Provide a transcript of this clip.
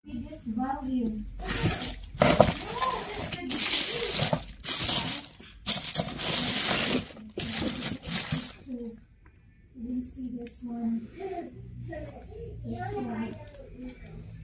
Biggest value. You didn't see this one. This one.